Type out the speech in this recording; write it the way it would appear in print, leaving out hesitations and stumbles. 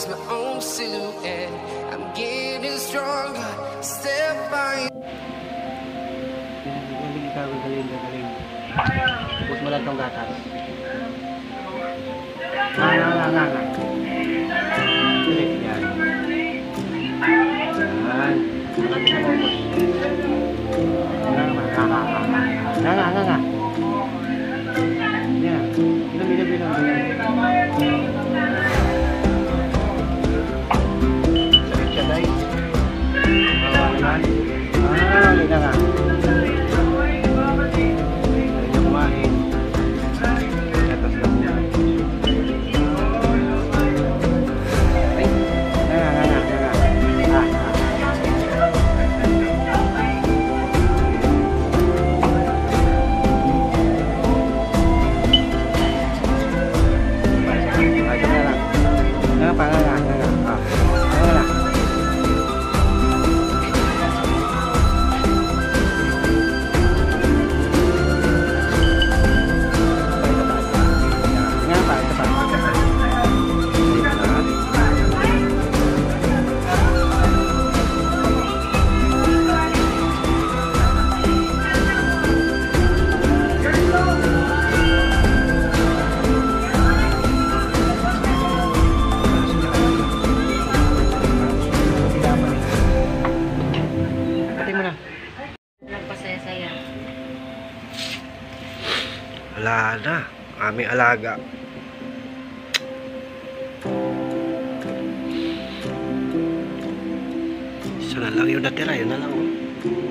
is my own silhouette. I'm getting stronger, step by step. Galing. Tapos mo lang itong gatas. Nga. Ulit, yan. Yan. Malapit na focus. Nga. Yan. Bilang. Sakit siya, guys. Naman. Ulit na nga. Wala na, aming alaga. Isa na lang yung natira, yun na lang.